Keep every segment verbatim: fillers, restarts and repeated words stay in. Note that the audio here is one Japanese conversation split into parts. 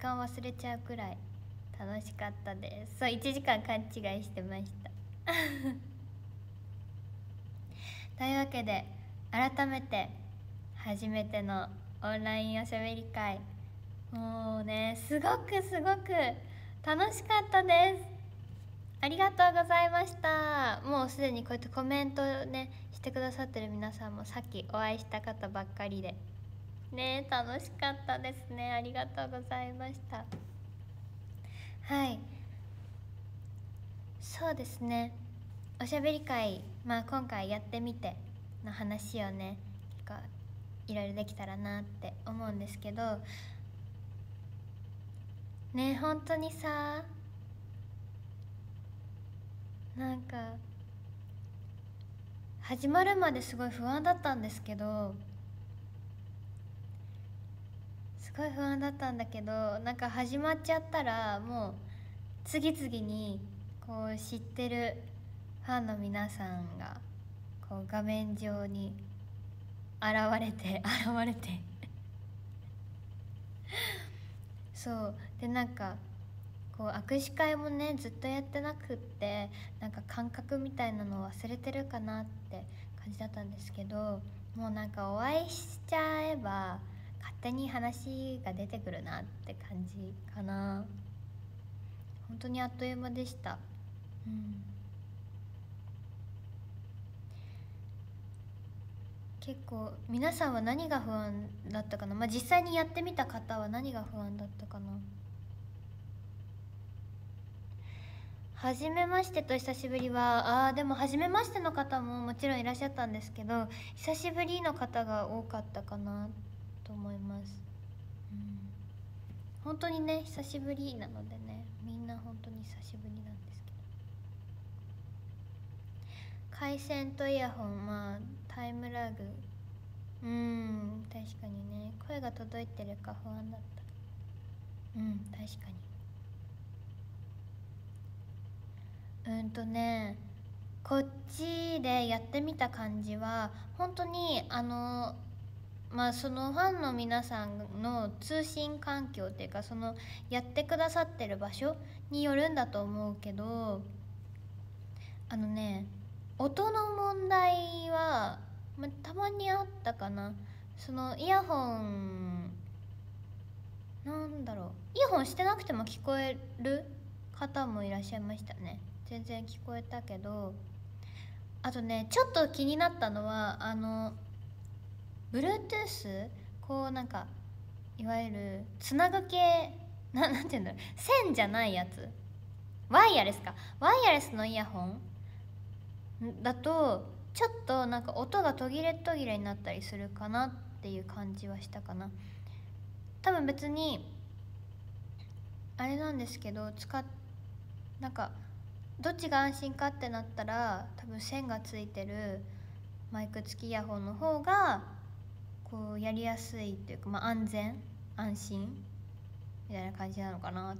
間忘れちゃうくらい楽しかったです。そう、いちじかん勘違いしてましたというわけで改めて初めてのオンラインおしゃべり会、もうねすごくすごく楽しかったです。ありがとうございました。もうすでにこうやってコメントねしてくださってる皆さんもさっきお会いした方ばっかりでね、楽しかったですね。ありがとうございました。はい、そうですね、おしゃべり会、まあ今回やってみての話をね結構いろいろできたらなって思うんですけどね、本当にさ、なんか始まるまですごい不安だったんですけどすごい不安だったんだけどなんか始まっちゃったらもう次々にこう知ってるファンの皆さんがこう画面上に現れて現れてそうで、なんかこう握手会もねずっとやってなくって、なんか感覚みたいなのを忘れてるかなって感じだったんですけど、もうなんかお会いしちゃえば勝手に話が出てくるなって感じかな。本当にあっという間でした。うん、結構皆さんは何が不安だったかな。まあ実際にやってみた方は何が不安だったかな。初めましてと久しぶりは、あーでも初めましての方ももちろんいらっしゃったんですけど、久しぶりの方が多かったかなと思います。うん、本当にね久しぶりなのでね、みんな本当に久しぶりなんですけど、回線とイヤホン、まあタイムラグ、うん、確かにね、声が届いてるか不安だった。うん、確かに。うんとねこっちでやってみた感じは本当にあのまあそのファンの皆さんの通信環境っていうか、そのやってくださってる場所によるんだと思うけど、あのね音の問題は、まあ、たまにあったかな。そのイヤホン、なんだろう、イヤホンしてなくても聞こえる方もいらっしゃいましたね。全然聞こえたけど、あとねちょっと気になったのはあの Bluetooth、 こうなんかいわゆるつなぐ系な、なんていうんだろう、線じゃないやつ、ワイヤレスか、ワイヤレスのイヤホンだとちょっとなんか音が途切れ途切れになったりするかなっていう感じはしたかな。多分別にあれなんですけど、使っなんかどっちが安心かってなったら多分線がついてるマイク付きイヤホンの方がこうやりやすいっていうか、まあ、安全安心みたいな感じなのかなって。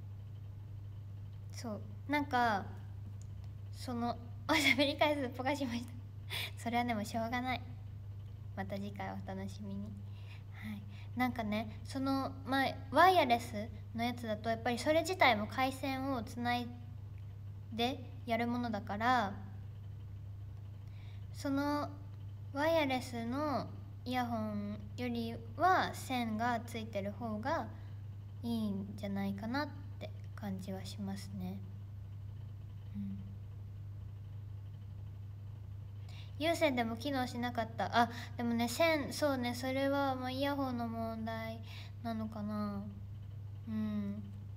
そうなんかそのおしゃべり回数ぽかしましたそれはでもしょうがない、また次回お楽しみに。はい、なんかねその、まあ、ワイヤレスのやつだとやっぱりそれ自体も回線をつないでやるものだから、そのワイヤレスのイヤホンよりは線がついてる方がいいんじゃないかなって感じはしますね。うん、有線でも機能しなかった。あ、でもね線、そうね、それはまあイヤホンの問題なのかな。うん、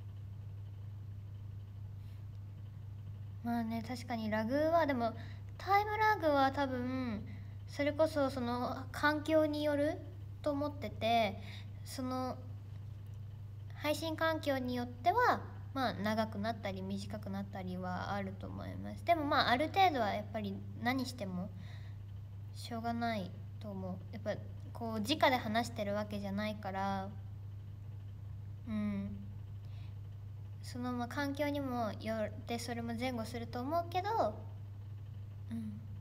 まあね確かにラグはでもタイムラグは多分それこそその環境によると思ってて、その配信環境によってはまあ長くなったり短くなったりはあると思います。でもまあある程度はやっぱり何してもしょうがないと思う。やっぱこう直で話してるわけじゃないから、うん、そのまあ環境にもよってそれも前後すると思うけど、うん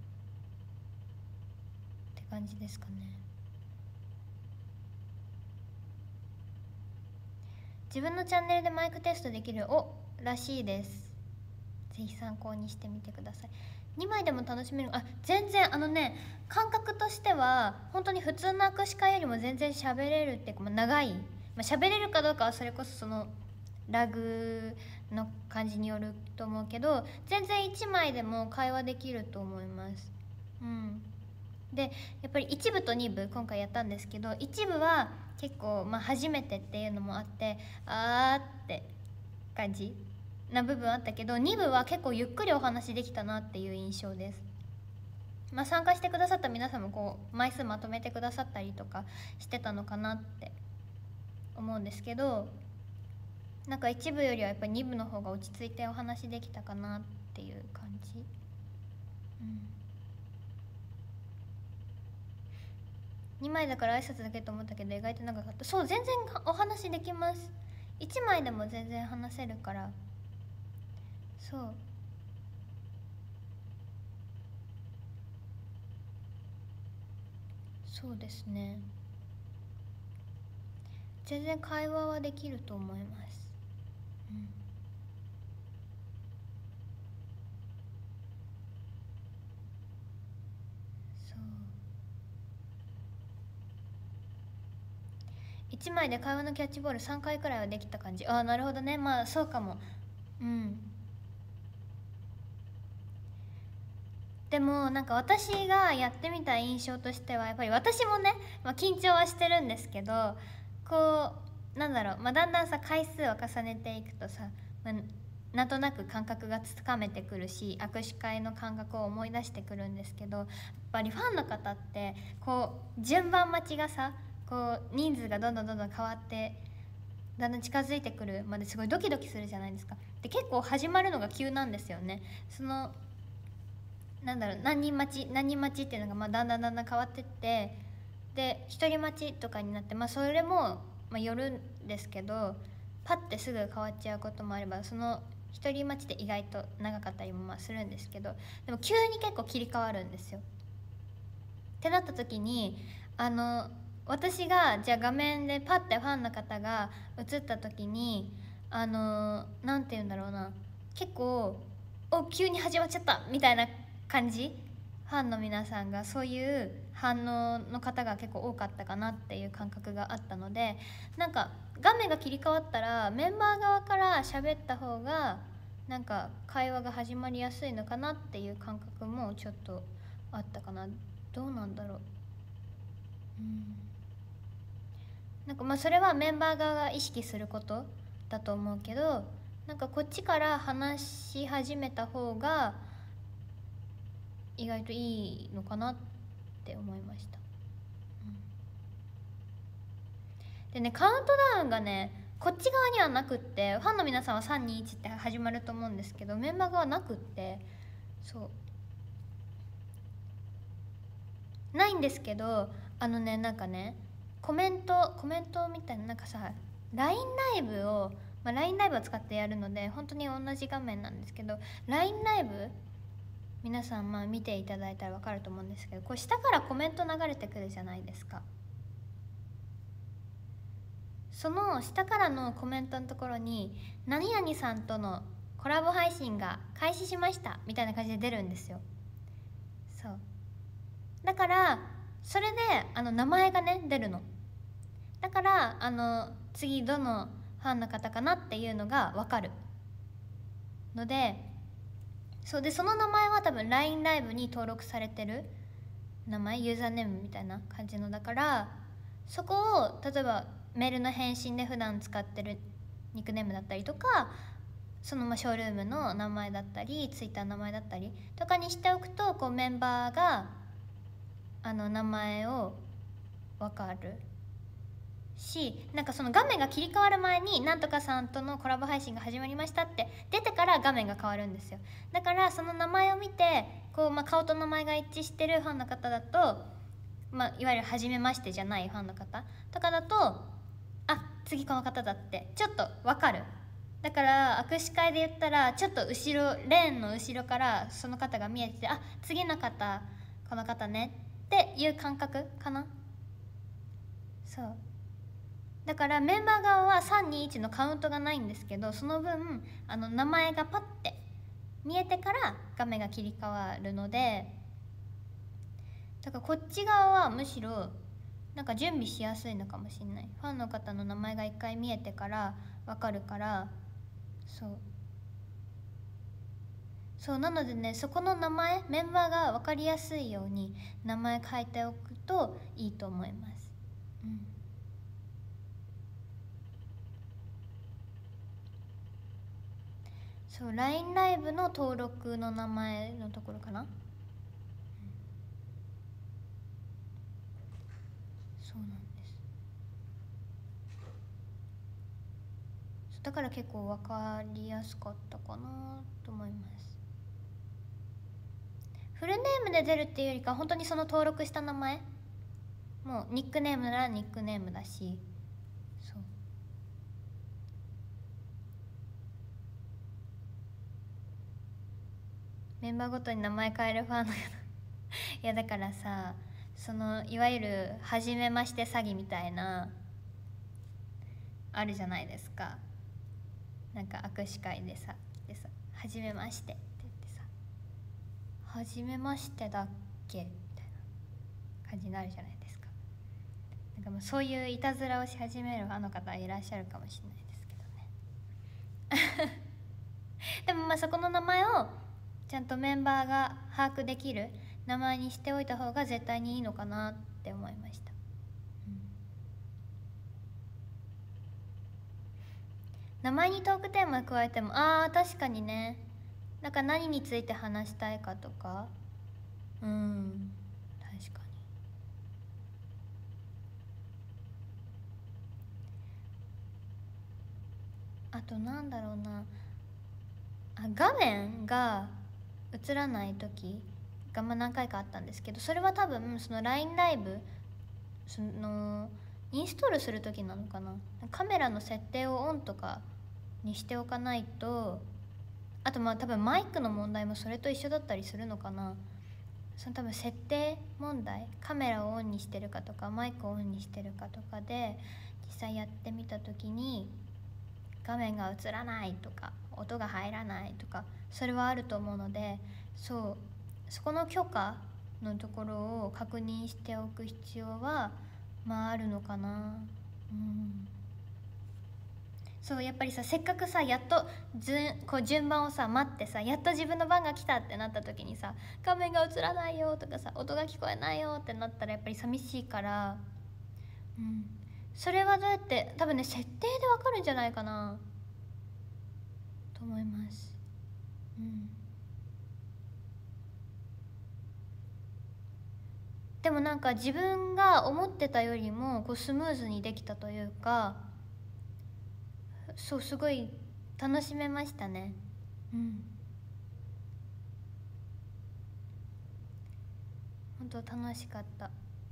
って感じですかね。 自分のチャンネルでマイクテストできるおらしいです。ぜひ参考にしてみてください。にまいでも楽しめる。あ、全然あのね、感覚としては本当に普通の握手会よりも全然喋れるっていうか、まあ、長い、まあ、喋れるかどうかはそれこそそのラグの感じによると思うけど、全然いちまいでも会話できると思います。うん。でやっぱりいちぶとにぶ今回やったんですけど、いちぶは結構、まあ、初めてっていうのもあってあーって感じな部分あったけど、にぶは結構ゆっくりお話できたなっていう印象です。まあ、参加してくださった皆さんもこう枚数まとめてくださったりとかしてたのかなって思うんですけど、なんかいちぶよりはやっぱりにぶの方が落ち着いてお話できたかなっていう感じ。うんにまいだから挨拶だけと思ったけど意外と長かった。そう、全然お話できます。いちまいでも全然話せるから。そうそうですね、全然会話はできると思います。うんそう、いちまいで会話のキャッチボールさんかいくらいはできた感じ。ああ、なるほどね。まあそうかも。うん。でもなんか私がやってみた印象としてはやっぱり私もね、まあ、緊張はしてるんですけど、こうなんだろう、まあ、だんだんさ回数を重ねていくとさ、まあ、なんとなく感覚がつかめてくるし握手会の感覚を思い出してくるんですけど、やっぱりファンの方ってこう順番待ちがさ、こう人数がどんどんどんどん変わってだんだん近づいてくるまですごいドキドキするじゃないですか。で結構始まるのが急なんですよね。そのなんだろう、何人待ち何人待ちっていうのがまあだんだんだんだん変わってって、で一人待ちとかになって、まあそれもまあよるんですけど、パッてすぐ変わっちゃうこともあれば、その一人待ちで意外と長かったりもまあするんですけど、でも急に結構切り替わるんですよ。ってなった時にあの私がじゃあ画面でパッてファンの方が映った時にあのなんて言うんだろうな、結構お急に始まっちゃったみたいな感じ、ファンの皆さんがそういう反応の方が結構多かったかなっていう感覚があったので、なんか画面が切り替わったらメンバー側から喋った方がなんか会話が始まりやすいのかなっていう感覚もちょっとあったかな。どうなんだろう。うんなんかまあそれはメンバー側が意識することだと思うけど、なんかこっちから話し始めた方が意外といいのかなって思いました。うん、でね、カウントダウンがねこっち側にはなくって、ファンの皆さんはさんにいちって始まると思うんですけど、メンバー側はなくって、そうないんですけど、あのねなんかねコメントコメントみたいな、なんかさ ライン ライブを、まあ、ライン ライブを使ってやるので本当に同じ画面なんですけど、 ライン ライブ皆さんまあ見ていただいたら分かると思うんですけど、こう下からコメント流れてくるじゃないですか。その下からのコメントのところに「何々さんとのコラボ配信が開始しました」みたいな感じで出るんですよ。そうだからそれであの名前がね出るの。だからあの次どのファンの方かなっていうのが分かるので、そうでその名前は多分 ライン ライブに登録されてる名前、ユーザーネームみたいな感じのだから、そこを例えばメールの返信で普段使ってるニックネームだったりとか、そのまあショールームの名前だったりツイッターの名前だったりとかにしておくと、こうメンバーがあの名前を分かるし、なんかその画面が切り替わる前に「なんとかさんとのコラボ配信が始まりました」って出てから画面が変わるんですよ。だからその名前を見てこう、まあ、顔と名前が一致してるファンの方だと、まあ、いわゆる初めましてじゃないファンの方とかだと、あ次この方だってちょっと分かる。だから握手会で言ったらちょっと後ろレーンの後ろからその方が見えてて、あ次の方この方ねっていう感覚かな。そうだからメンバー側はさんにいちのカウントがないんですけど、その分あの名前がパッて見えてから画面が切り替わるので、だからこっち側はむしろなんか準備しやすいのかもしれない。ファンの方の名前が一回見えてから分かるから。そうそうなのでね、そこの名前メンバーが分かりやすいように名前書いておくといいと思います。うん、そう ライン ライブの登録の名前のところかな。そうなんです。だから結構分かりやすかったかなと思います。フルネームで出るっていうよりか本当にその登録した名前、もうニックネームならニックネームだし、そうメンバーごとに名前変えるファンの方いやだからさ、そのいわゆる初めまして詐欺みたいなあるじゃないですか。なんか握手会でさでさ初めましてって言ってさ、初めましてだっけみたいな感じになるじゃないですか。なんかもうそういういたずらをし始めるファンの方いらっしゃるかもしれないですけどねでもまあそこの名前をちゃんとメンバーが把握できる名前にしておいた方が絶対にいいのかなって思いました。うん、名前にトークテーマ加えても、あー確かにね、なんか何について話したいかとか、うん確かに。あとなんだろうなあ、画面が映らない時がまあ何回かあったんですけど、それは多分その ライン ライブそのインストールする時なのかな。カメラの設定をオンとかにしておかないと、あとまあ多分マイクの問題もそれと一緒だったりするのかな。その多分設定問題、カメラをオンにしてるかとかマイクをオンにしてるかとかで実際やってみた時に画面が映らないとか音が入らないとか、それはあると思うので、そうそこの許可のところを確認しておく必要はまああるのかな。うん、そうやっぱりさ、せっかくさやっとずこう順番をさ待ってさ、やっと自分の番が来たってなった時にさ、画面が映らないよとかさ、音が聞こえないよってなったらやっぱり寂しいから、うん、それはどうやって多分ね設定でわかるんじゃないかなと思います。うん、でもなんか自分が思ってたよりもこうスムーズにできたというか、そうすごい楽しめましたね。うん本当楽しかった。うん、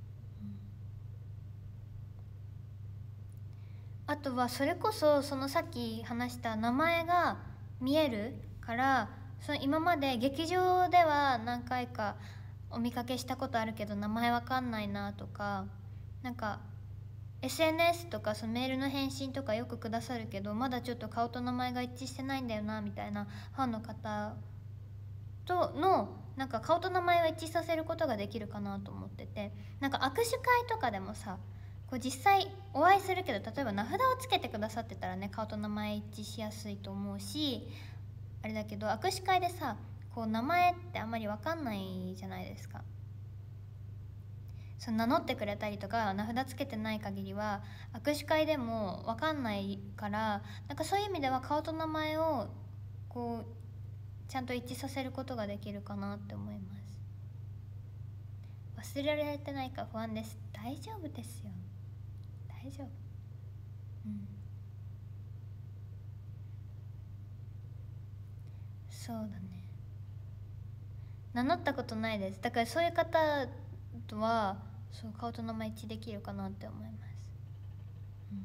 あとはそれこそそのさっき話した名前が見えるから、その今まで劇場では何回かお見かけしたことあるけど名前わかんないなとか、なんか エスエヌエス とかそのメールの返信とかよくくださるけどまだちょっと顔と名前が一致してないんだよなみたいなファンの方とのなんか顔と名前を一致させることができるかなと思ってて、なんか握手会とかでもさこう実際お会いするけど、例えば名札をつけてくださってたらね顔と名前一致しやすいと思うしあれだけど、握手会でさこう名前ってあんまり分かんないじゃないですか。その名乗ってくれたりとか名札つけてない限りは握手会でも分かんないから、なんかそういう意味では顔と名前をこうちゃんと一致させることができるかなって思います。忘れられてないか不安です。大丈夫ですよ、大丈夫。うんそうだね、名乗ったことないです。だからそういう方とはそう顔と名前一致できるかなって思います。うん、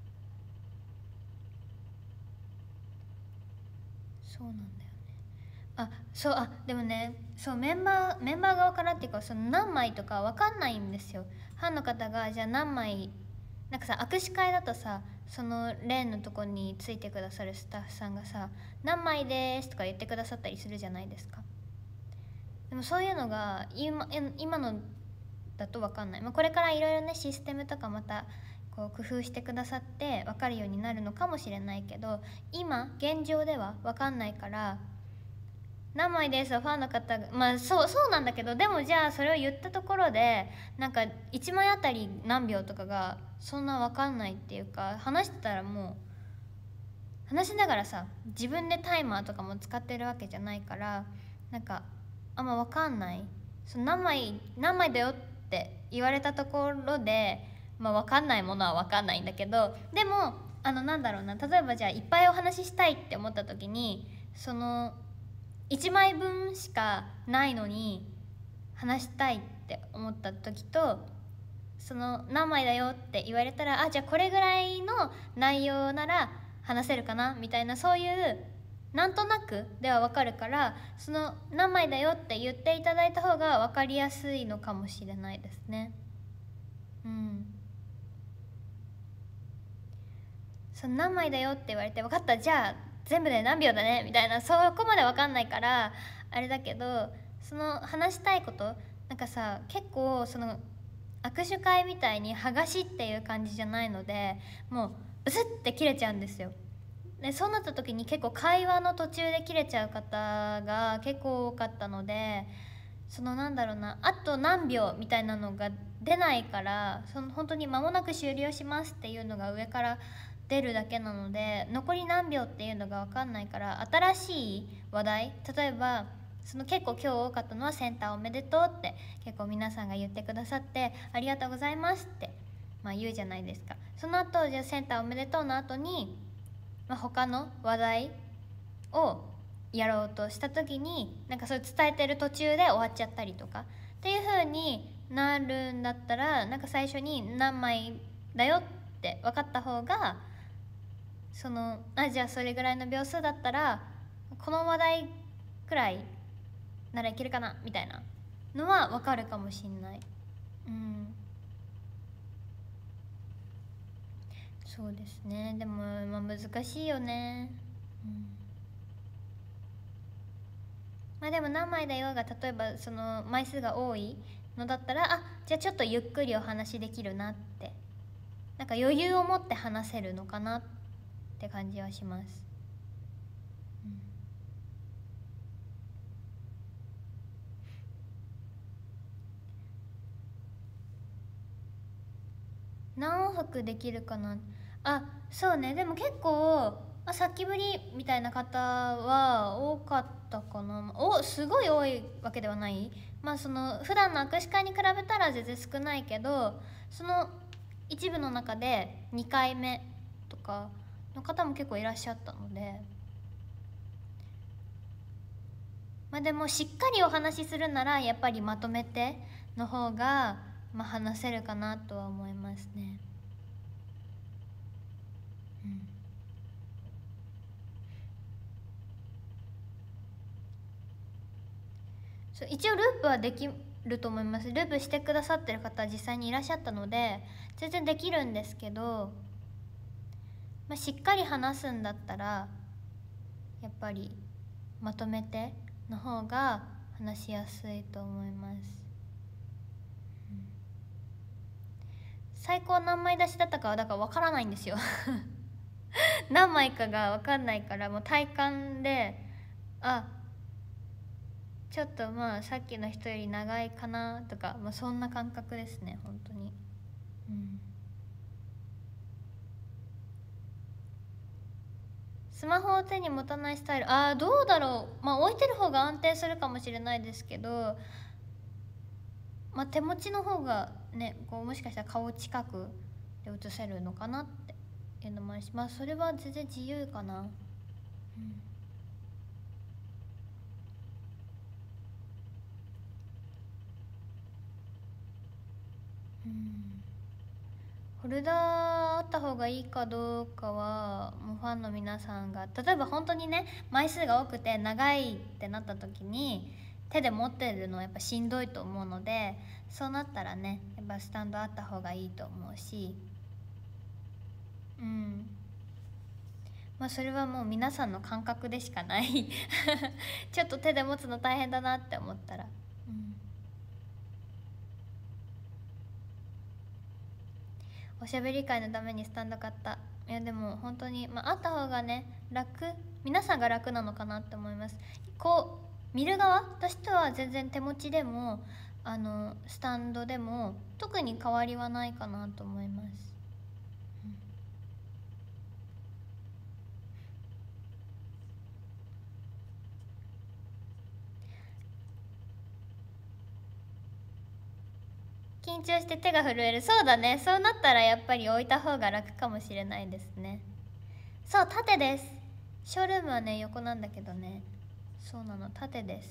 そうなんだよね。 あそうあでもねそうメンバーメンバー側からっていうかその何枚とか分かんないんですよ。ファンの方がじゃあ何枚なんかさ握手会だとさそのレーンのとこについてくださるスタッフさんがさ「何枚です」とか言ってくださったりするじゃないですか。でもそういうのが今今のだと分かんない、まあ、これからいろいろねシステムとかまたこう工夫してくださって分かるようになるのかもしれないけど今現状では分かんないから何枚ですファンの方がまあそうそうなんだけどでもじゃあそれを言ったところでなんかいちまいあたり何秒とかがそんな分かんないっていうか話してたらもう話しながらさ自分でタイマーとかも使ってるわけじゃないからなんかあんま分かんないその何枚何枚だよって言われたところで、まあ、分かんないものは分かんないんだけどでもあのなんだろうな例えばじゃあいっぱいお話ししたいって思った時にそのいちまいぶんしかないのに話したいって思った時とその何枚だよって言われたらあじゃあこれぐらいの内容なら話せるかなみたいなそういうなんとなくでは分かるからその何枚だよって言っていただいた方が分かりやすいのかもしれないですね。うんその何枚だよって言われて分かったじゃあ全部で何秒だねみたいなそこまで分かんないからあれだけどその話したいことなんかさ結構その握手会みたいに剥がしっていう感じじゃないのでもうブスッて切れちゃうんですよ。でそうなった時に結構会話の途中で切れちゃう方が結構多かったのでそのなんだろうなあと何秒みたいなのが出ないからその本当に間もなく終了しますっていうのが上から出るだけなので残り何秒っていうのが分かんないから新しい話題例えばその結構今日多かったのはセンターおめでとうって結構皆さんが言ってくださってありがとうございますって、まあ、言うじゃないですか。その後じゃあセンターおめでとうの後に、まあ、他の話題をやろうとした時になんかそれ伝えてる途中で終わっちゃったりとかっていう風になるんだったらなんか最初に何枚だよって分かった方がそのあじゃあそれぐらいの秒数だったらこの話題くらいならいけるかなみたいなのは分かるかもしんない。うんそうですねでも、まあ、難しいよね。うんまあでも何枚だよが例えばその枚数が多いのだったらあじゃあちょっとゆっくりお話できるなってなんか余裕を持って話せるのかなって感じはします。何往復できるかなあそうねでも結構あさっきぶりみたいな方は多かったかなおすごい多いわけではないまあその普段の握手会に比べたら全然少ないけどその一部の中でにかいめとかの方も結構いらっしゃったのでまあでもしっかりお話しするならやっぱりまとめての方がまあ話せるかなとは思いますね。うん、そう一応ループはできると思います。ループしてくださってる方は実際にいらっしゃったので全然できるんですけど、まあ、しっかり話すんだったらやっぱりまとめての方が話しやすいと思います。最高何枚出しだったかはだから分からないんですよ何枚かが分かんないからもう体感であちょっとまあさっきの人より長いかなとか、まあ、そんな感覚ですね本当に。うんスマホを手に持たないスタイルああどうだろうまあ置いてる方が安定するかもしれないですけどまあ、手持ちの方がねこうもしかしたら顔近くで映せるのかなっていうのもあるしまあそれは全然自由かな。うんうんホルダーあった方がいいかどうかはもうファンの皆さんが、例えば本当にね枚数が多くて長いってなった時に手で持ってるのはやっぱしんどいと思うので、そうなったらねやっぱスタンドあった方がいいと思うし、うんまあそれはもう皆さんの感覚でしかないちょっと手で持つの大変だなって思ったら、うん、おしゃべり会のためにスタンド買った。いやでも本当に、まあ、あった方がね楽、皆さんが楽なのかなって思います。こう見る側としては全然手持ちでもあのスタンドでも特に変わりはないかなと思います。緊張して手が震える。そうだね、そうなったらやっぱり置いた方が楽かもしれないですね。そう縦です。ショールームはね横なんだけどね、そうなの縦です。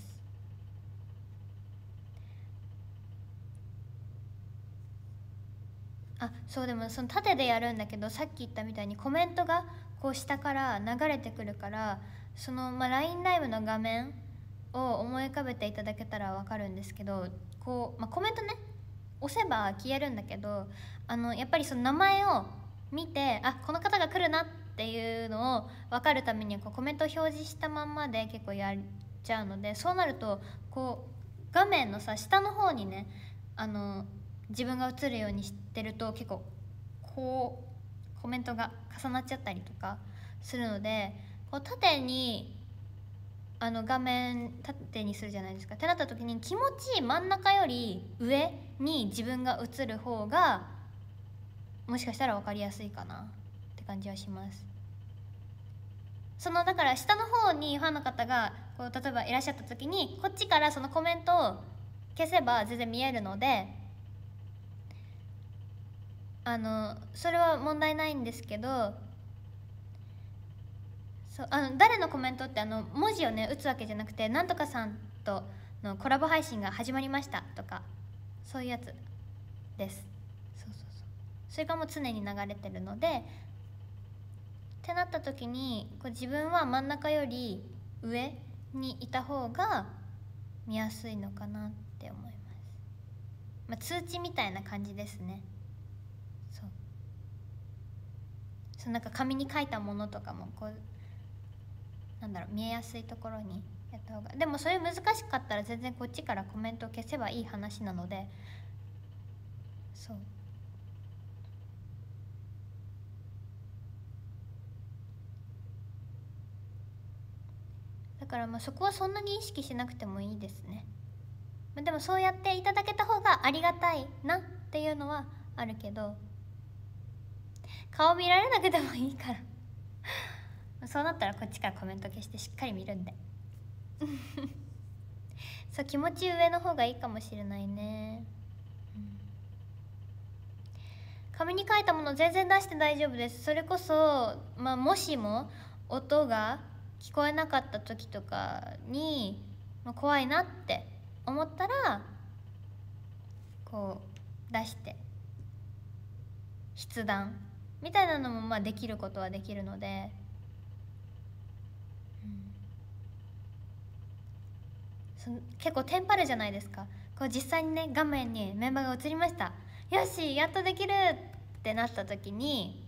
あそうでもその縦でやるんだけど、さっき言ったみたいにコメントがこう下から流れてくるから、その、まあ、ライン ライブの画面を思い浮かべていただけたら分かるんですけど、こう、まあ、コメントね押せば消えるんだけど、あのやっぱりその名前を見て、あこの方が来るなっていうのを分かるためにこうコメントを表示したまんまで結構やっちゃうので、そうなるとこう画面のさ下の方にねあの自分が映るようにしてると結構こうコメントが重なっちゃったりとかするので、こう縦にあの画面縦にするじゃないですかってなった時に、気持ち真ん中より上に自分が映る方がもしかしたら分かりやすいかなって感じはします。そのだから下の方にファンの方がこう例えばいらっしゃった時にこっちからそのコメントを消せば全然見えるので、あのそれは問題ないんですけど、そうあの誰のコメントってあの文字をね打つわけじゃなくて、なんとかさんとのコラボ配信が始まりましたとかそういうやつです。そうそうそう、それがもう常に流れてるので、ってなった時にこう自分は真ん中より上にいた方が見やすいのかなって思います。まあ、通知みたいな感じですね。そうそう、なんか紙に書いたものとかもこうなんだろう見えやすいところにやった方が、でもそれ難しかったら全然こっちからコメントを消せばいい話なので、そうだからまあそこはそんなに意識しなくてもいいですね。でもそうやっていただけた方がありがたいなっていうのはあるけど、顔見られなくてもいいからそうなったらこっちからコメント消してしっかり見るんでそう気持ち上の方がいいかもしれないね、うん、紙に書いたもの全然出して大丈夫です。それこそ、まあ、もしも音が聞こえなかった時とかに、まあ、怖いなって思ったらこう出して筆談みたいなのもまあできることはできるので、うん、そ結構テンパるじゃないですか。こう実際にね画面にメンバーが映りました、よしやっとできるってなった時に、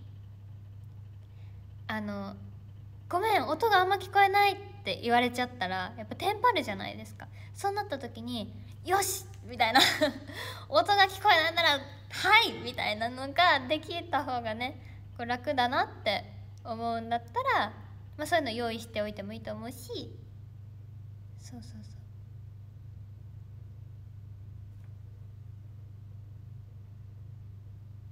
あのごめん音があんま聞こえないって言われちゃったらやっぱテンパるじゃないですか。そうなった時によしみたいな音が聞こえないならはいみたいなのができた方がねこう楽だなって思うんだったら、まあ、そういうの用意しておいてもいいと思うし、そうそうそう、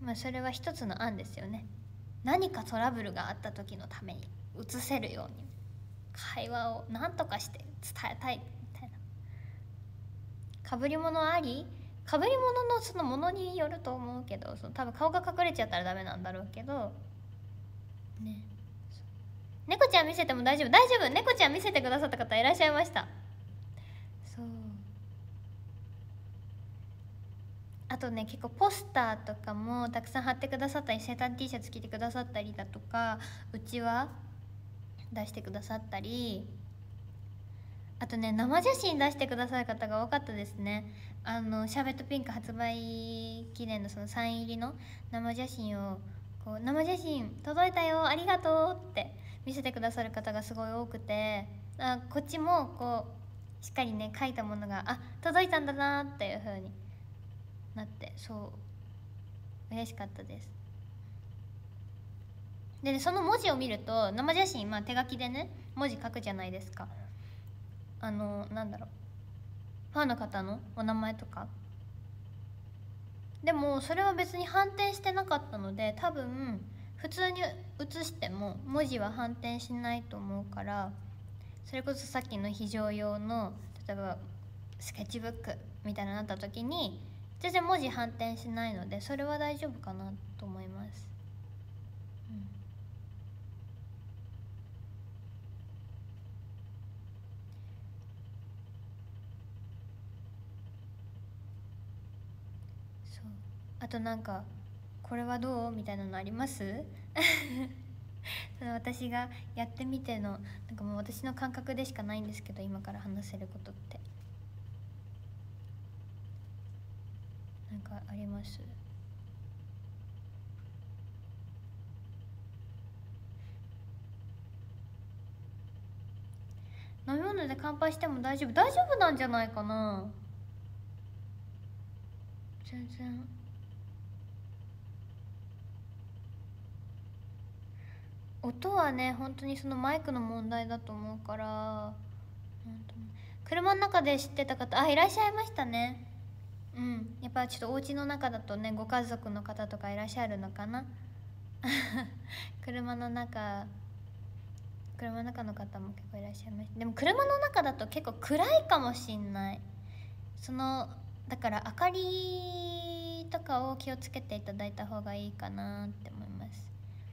まあそれは一つの案ですよね。何かトラブルがあった時のために映せるように会話を何とかして伝えたいみたいな。かぶり物あり、かぶり物のそのものによると思うけど、その多分顔が隠れちゃったらダメなんだろうけどね。猫ちゃん見せても大丈夫大丈夫、猫ちゃん見せてくださった方いらっしゃいました。そうあとね結構ポスターとかもたくさん貼ってくださったり、生誕 T シャツ着てくださったりだとか、うちわ出してくださったり、あとね生写真出してくださる方が多かったですね。あのシャーベットピンク発売記念のそのサイン入りの生写真をこう、生写真届いたよありがとうって見せてくださる方がすごい多くて、あこっちもこうしっかりね書いたものがあ届いたんだなっていう風になって、そう嬉しかったです。で、ね、その文字を見ると生写真、まあ、手書きでね文字書くじゃないですか。あのなんだろう、ファンの方のお名前とか。でもそれは別に反転してなかったので、多分普通に写しても文字は反転しないと思うから、それこそさっきの非常用の例えばスケッチブックみたいなのになった時に全然文字反転しないので、それは大丈夫かなと思います。うん、そう。あとなんかこれはどうみたいなのありますその私がやってみてのなんかもう私の感覚でしかないんですけど、今から話せることってなんかあります？飲み物で乾杯しても大丈夫大丈夫なんじゃないかな。全然音はね本当にそのマイクの問題だと思うから、車の中で知ってた方、あいらっしゃいましたね。うん、やっぱちょっとお家の中だとねご家族の方とかいらっしゃるのかな車の中車の中の方も結構いらっしゃいました。でも車の中だと結構暗いかもしんない。そのだから明かりとかを気をつけていただいた方がいいかなって思います。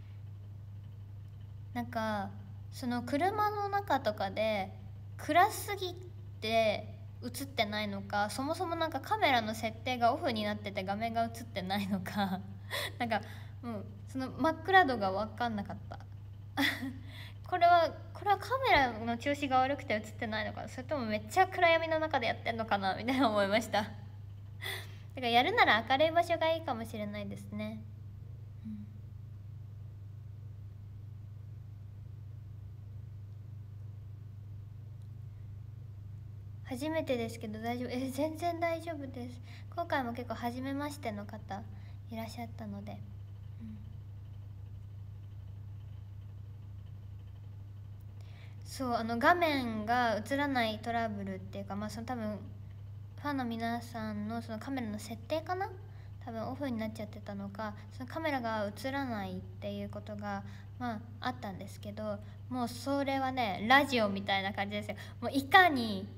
なんかその車の中とかで暗すぎて映ってないのか、そもそもなんかカメラの設定がオフになってて画面が映ってないのかなんかもうその真っ暗度が分かんなかったこれはこれはカメラの調子が悪くて映ってないのかな、それともめっちゃ暗闇の中でやってんのかなみたいな思いましただからやるなら明るい場所がいいかもしれないですね。うん、初めてですけど大丈夫？え全然大丈夫です。今回も結構初めましての方いらっしゃったので、うん、そうあの画面が映らないトラブルっていうか、まあその多分ファンの皆さんのそのカメラの設定かな、多分オフになっちゃってたのか、そのカメラが映らないっていうことがまああったんですけど、もうそれはねラジオみたいな感じですよ。もういかに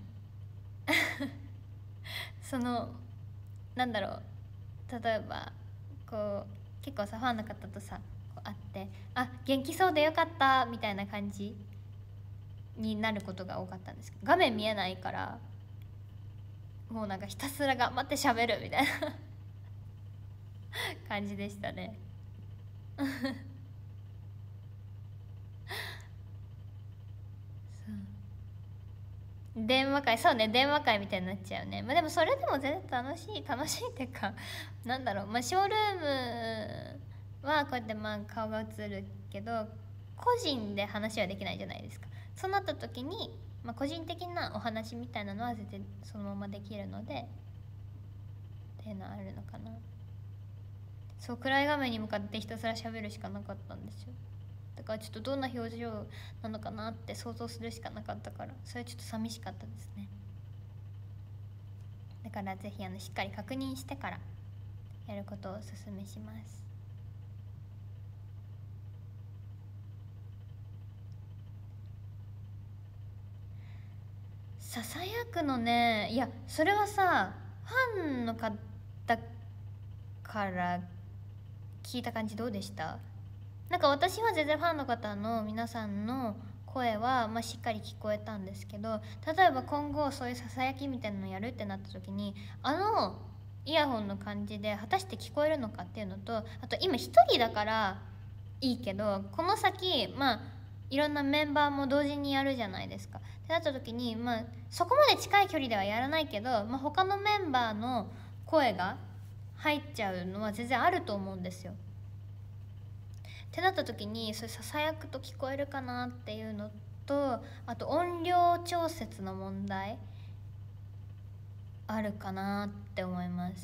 そのなんだろう、例えばこう結構さファンの方とさこう会ってあ元気そうでよかったみたいな感じになることが多かったんですけど、画面見えないからもうなんかひたすら頑張って喋るみたいな感じでしたね電話会、そうね電話会みたいになっちゃうね。まあでもそれでも全然楽しい楽しいっていうかなんだろう、まあショールームはこうやってまあ顔が映るけど個人で話はできないじゃないですか。そうなった時に、まあ、個人的なお話みたいなのは全然そのままできるのでっていうのはあるのかな。そう暗い画面に向かってひたすら喋るしかなかったんですよ。だからちょっとどんな表情なのかなって想像するしかなかったから、それはちょっと寂しかったですね。だからぜひあのしっかり確認してからやることをおすすめします。ささやくのね、いやそれはさファンの方から聞いた感じどうでした？なんか私は全然ファンの方の皆さんの声は、まあ、しっかり聞こえたんですけど、例えば今後そういうささやきみたいなのやるってなった時にあのイヤホンの感じで果たして聞こえるのかっていうのと、あと今一人だからいいけど、この先まあいろんなメンバーも同時にやるじゃないですか。ってなった時に、まあそこまで近い距離ではやらないけど、まあ、他のメンバーの声が入っちゃうのは全然あると思うんですよ。ってなった時にそれささやくと聞こえるかなっていうのと、あと音量調節の問題あるかなって思います。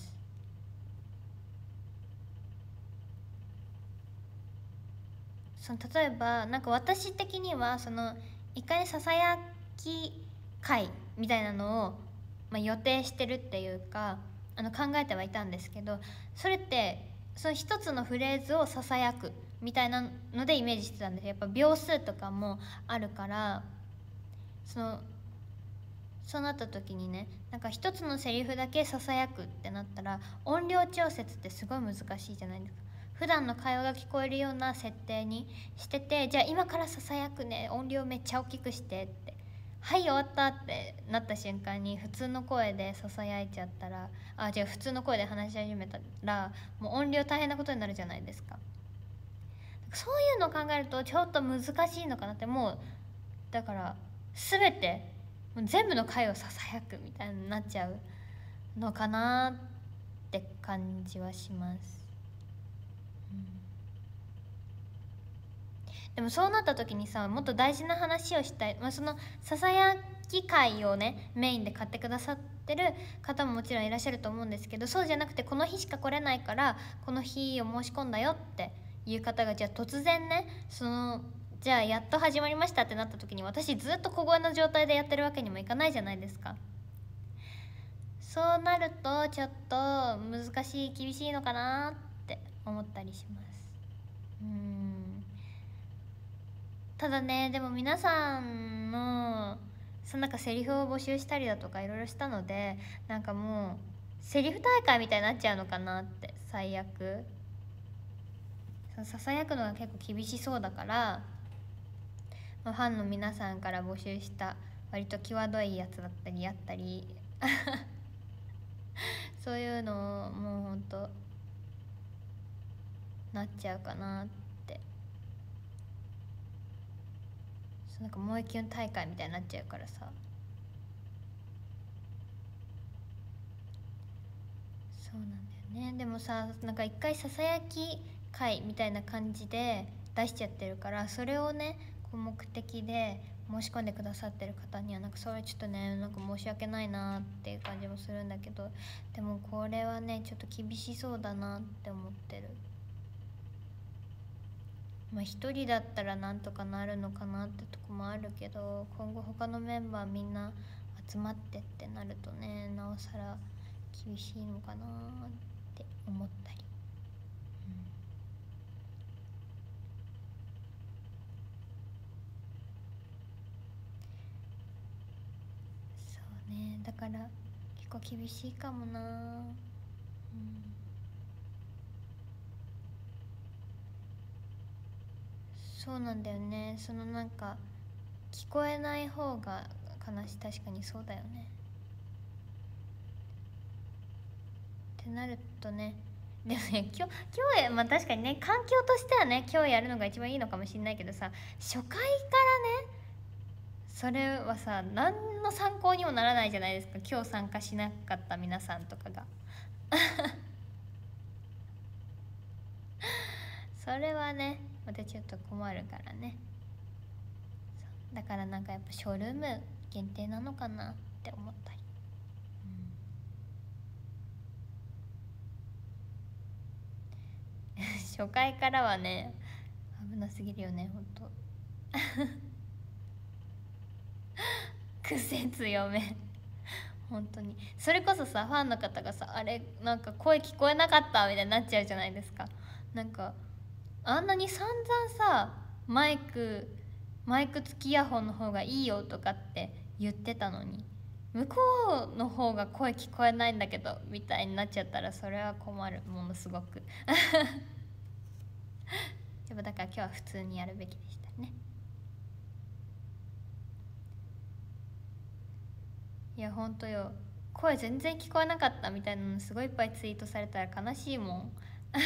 その例えばなんか私的にはその一回ささやき会みたいなのを、まあ、予定してるっていうか、あの考えてはいたんですけど、それってその一つのフレーズをささやくみたいなのでイメージしてたんですよ。やっぱ秒数とかもあるから、そのそうなった時にね、なんか一つのセリフだけささやくってなったら音量調節ってすごい難しいじゃないですか。普段の会話が聞こえるような設定にしてて、じゃあ今からささやくね、音量めっちゃ大きくしてってはい終わったってなった瞬間に普通の声でささやいちゃったら、あじゃあ普通の声で話し始めたらもう音量大変なことになるじゃないですか。そういうのを考えるとちょっと難しいのかなって。もうだから全てもう全部の回をささやくみたいになっちゃうのかなって感じはします、うん、でもそうなった時にさ、もっと大事な話をしたい、まあ、そのささやき会をねメインで買ってくださってる方ももちろんいらっしゃると思うんですけど、そうじゃなくてこの日しか来れないからこの日を申し込んだよっていう方がじゃあ突然ね、そのじゃあやっと始まりましたってなった時に私ずっと小声の状態でやってるわけにもいかないじゃないですか。そうなるとちょっと難しい厳しいのかなって思ったりします。うーんただね、でも皆さんのそのなんかセリフを募集したりだとかいろいろしたので、なんかもうセリフ大会みたいになっちゃうのかなって。最悪そのささやくのが結構厳しそうだから、ファンの皆さんから募集した割と際どいやつだったりやったりそういうのをもうほんとなっちゃうかなって。なんか萌えキュン大会みたいになっちゃうからさ。そうなんだよね。でもさ、なんか一回ささやき会みたいな感じで出しちゃってるから、それをねこう目的で申し込んでくださってる方にはなんかそれちょっとねなんか申し訳ないなっていう感じもするんだけど、でもこれはねちょっと厳しそうだなって思ってる。まあ一人だったらなんとかなるのかなってとこもあるけど、今後他のメンバーみんな集まってってなるとねなおさら厳しいのかなって思ったり、そうね、だから結構厳しいかもな、うん、そうなんだよね。そのなんか聞こえない方が悲しい。確かにそうだよねってなるとね。でもね今日今日まあ確かにね環境としてはね今日やるのが一番いいのかもしれないけどさ、初回からねそれはさ何の参考にもならないじゃないですか。今日参加しなかった皆さんとかがそれはねまたちょっと困るからね。だからなんかやっぱショールーム限定なのかなって思ったり、うん、初回からはね危なすぎるよねほんと癖強め本当に。それこそさファンの方がさあれなんか声聞こえなかったみたいになっちゃうじゃないですか。なんかあんなに散々さマイクマイク付きイヤホンの方がいいよとかって言ってたのに、向こうの方が声聞こえないんだけどみたいになっちゃったらそれは困るものすごくやっぱだから今日は普通にやるべきでしたね。いやほんとよ、 声全然聞こえなかったみたいなのすごいいっぱいツイートされたら悲しいもん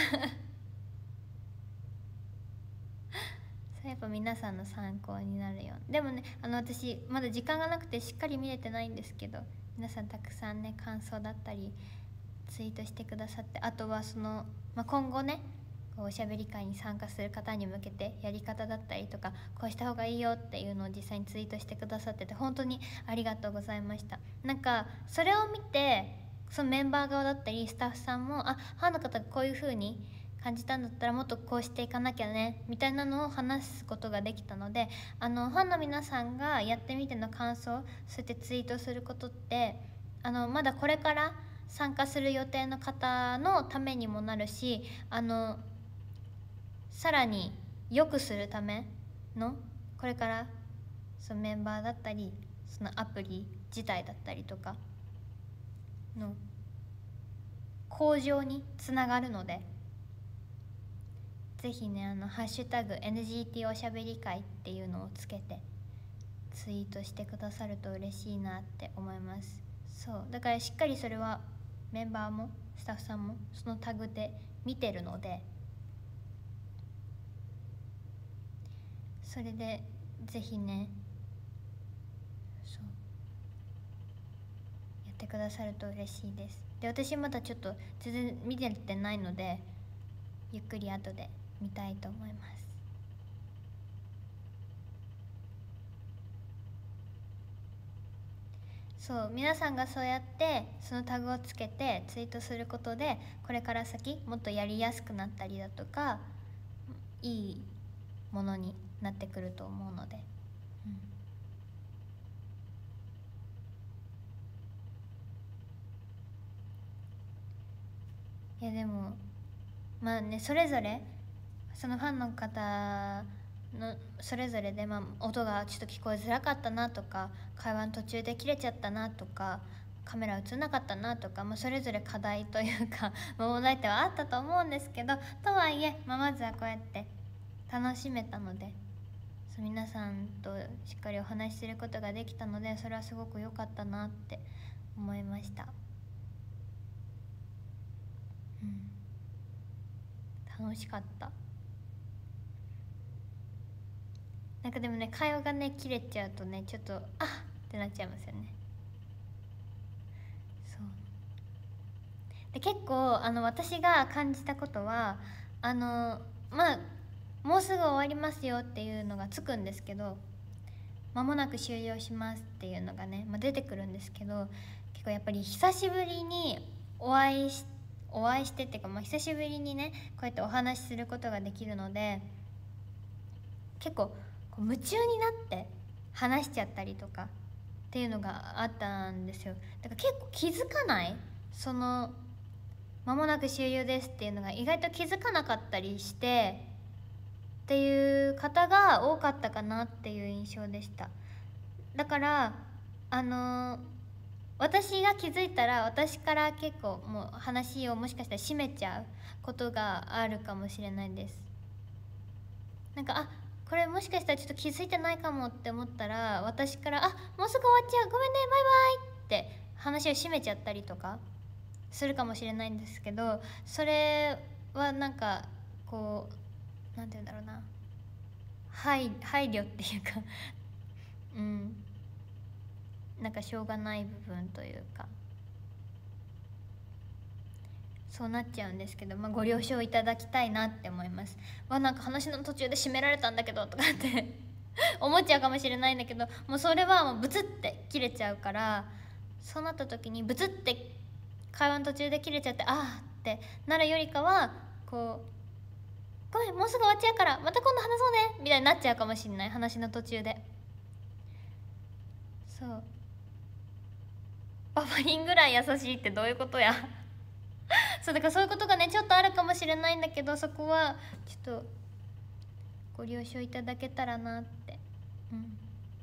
それやっぱ皆さんの参考になるよ。でもね、あの私まだ時間がなくてしっかり見れてないんですけど、皆さんたくさんね感想だったりツイートしてくださって、あとはその、まあ、今後ねおしゃべり会に参加する方に向けてやり方だったりとか、こうした方がいいよっていうのを実際にツイートしてくださってて、本当にありがとうございました。なんかそれを見て、そのメンバー側だったりスタッフさんも、あ、ファンの方がこういう風に感じたんだったらもっとこうしていかなきゃねみたいなのを話すことができたので、あのファンの皆さんがやってみての感想そうやってツイートすることって、あのまだこれから参加する予定の方のためにもなるし、あのさらに良くするための、これからそのメンバーだったりそのアプリ自体だったりとかの向上につながるので、ぜひね、あのハッシュタグ エヌジーティー おしゃべり会っていうのをつけてツイートしてくださると嬉しいなって思います。そうだからしっかりそれはメンバーもスタッフさんもそのタグで見てるので、それでぜひね、そうやってくださると嬉しいです。で、私まだちょっと全然見ててないので、ゆっくり後で見たいと思います。そう皆さんがそうやってそのタグをつけてツイートすることで、これから先もっとやりやすくなったりだとか、いいものになってくると思うので、うん、いやでもまあね、それぞれそのファンの方のそれぞれで、まあ、音がちょっと聞こえづらかったなとか、会話の途中で切れちゃったなとか、カメラ映んなかったなとか、まあ、それぞれ課題というか問題点はあったと思うんですけど、とはいえ、まあ、まずはこうやって楽しめたので、そう皆さんとしっかりお話しすることができたので、それはすごく良かったなって思いました。うん、楽しかった。なんかでもね、会話がね切れちゃうとね、ちょっとあっってなっちゃいますよね。そうで、結構あの私が感じたことは、あのまあもうすぐ終わりますよっていうのがつくんですけど、間もなく終了しますっていうのがね、まあ、出てくるんですけど、結構やっぱり久しぶりにお会いしお会いしてっていうか、まあ、久しぶりにねこうやってお話しすることができるので、結構夢中になって話しちゃったりとかっていうのがあったんですよ。だから結構気づかない、その間もなく終了ですっていうのが意外と気づかなかったりしてっていう方が多かったかなっていう印象でした。だからあのー、私が気づいたら私から結構もう話をもしかしたら閉めちゃうことがあるかもしれないです。なんかあこれもしかしたらちょっと気づいてないかもって思ったら、私から「あもうすぐ終わっちゃう、ごめんねバイバイ」って話を閉めちゃったりとかするかもしれないんですけど、それはなんかこうなんて言うんだろうな、配配慮っていうかうんなんかしょうがない部分というか、そうなっちゃうんですけど、まあ、ご了承いただきたいなって思います。わなんか話の途中で締められたんだけどとかって思っちゃうかもしれないんだけど、もうそれはもうブツって切れちゃうから、そうなった時にブツって会話の途中で切れちゃってああってなるよりかは、こうごめんもうすぐ終わっちゃうからまた今度話そうねみたいになっちゃうかもしれない、話の途中で。そうパパリンぐらい優しいってどういうことやそうだからそういうことがねちょっとあるかもしれないんだけど、そこはちょっとご了承いただけたらなって。うん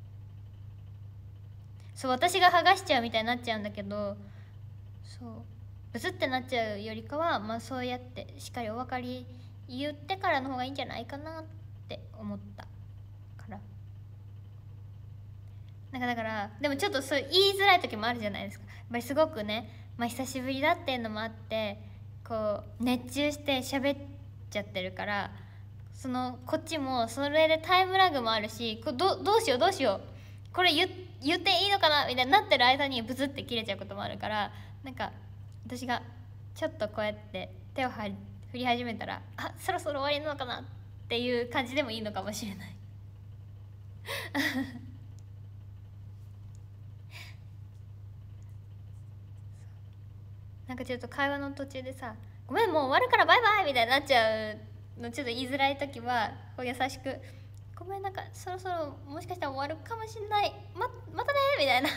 そう私が剥がしちゃうみたいになっちゃうんだけど、そうブスってなっちゃうよりかは、まあ、そうやってしっかりお分かり言ってからの方がいいんじゃないかなって思ったから、 なんかだからでもちょっとそう言いづらい時もあるじゃないですか。やっぱりすごくね、まあ、久しぶりだっていうのもあってこう熱中して喋っちゃってるから、そのこっちもそれでタイムラグもあるし、こどどうしようどうしようこれ言言っていいのかなみたいになってる間にブツって切れちゃうこともあるから、なんか私がちょっとこうやって手を振り始めたら、あそろそろ終わりなのかなっていう感じでもいいのかもしれないなんかちょっと会話の途中でさ「ごめんもう終わるからバイバイ」みたいになっちゃうのちょっと言いづらい時はこう優しく「ごめんなんかそろそろもしかしたら終わるかもしんない、ままたね」みたいな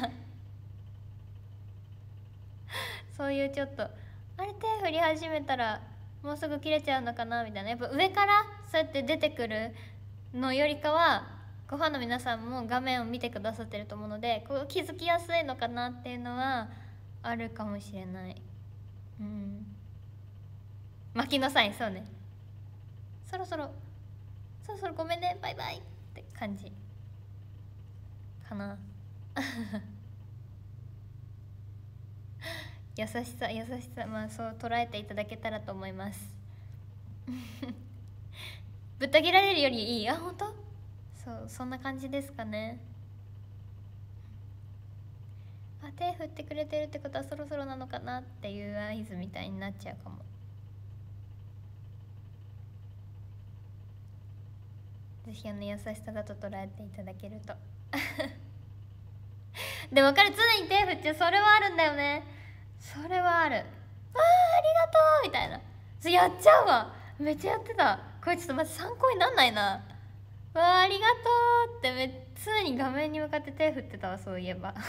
そういうちょっとあれ手振り始めたらもうすぐ切れちゃうのかなみたいな、やっぱ上からそうやって出てくるのよりかはごファンの皆さんも画面を見てくださってると思うので、こう気づきやすいのかなっていうのはあるかもしれない。うん、巻きのサイン、そうね、そろそろそろそろごめんねバイバイって感じかな優しさ優しさ、まあそう捉えていただけたらと思いますぶった切られるよりいい。あ、本当？そうそんな感じですかね。あ、手振ってくれてるってことはそろそろなのかなっていう合図みたいになっちゃうかも。ぜひあの優しさだと捉えていただけるとでも分かる、常に手振ってそれはあるんだよね。それはある。あーありがとうみたいな、そやっちゃうわ、めっちゃやってた。これちょっとマジ参考になんないな。わあありがとうってめ常に画面に向かって手振ってたわ、そういえば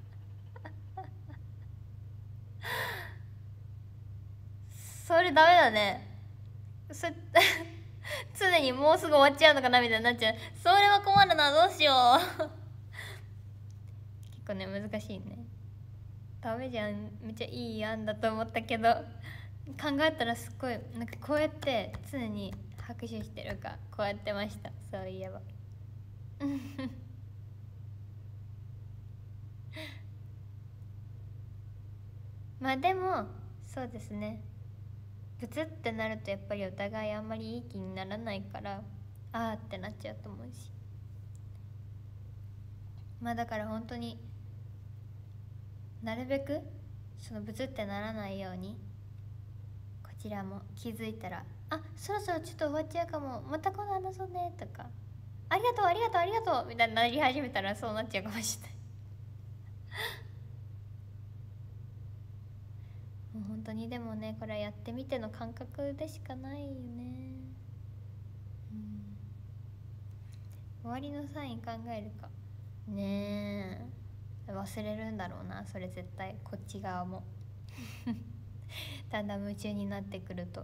それダメだね。それ常にもうすぐ終わっちゃうのかなみたいになっちゃう。それは困るな、どうしよう結構ね難しいね。ダメじゃん、めっちゃいい案だと思ったけど考えたらすっごいなんかこうやって常に拍手してるかこうやってました、そういえばまあでもそうですね、ブツってなるとやっぱりお互いあんまりいい気にならないからあーってなっちゃうと思うし、まあだから本当になるべくそのブツってならないようにこちらも気づいたらあそろそろちょっと終わっちゃうかも、また今度話そうねとかありがとうありがとうありがとうみたいになり始めたらそうなっちゃうかもしれないもう本当にでもねこれはやってみての感覚でしかないよね。うん、終わりのサイン考えるかねえ、忘れるんだろうなそれ絶対こっち側もだんだん夢中になってくると、ね、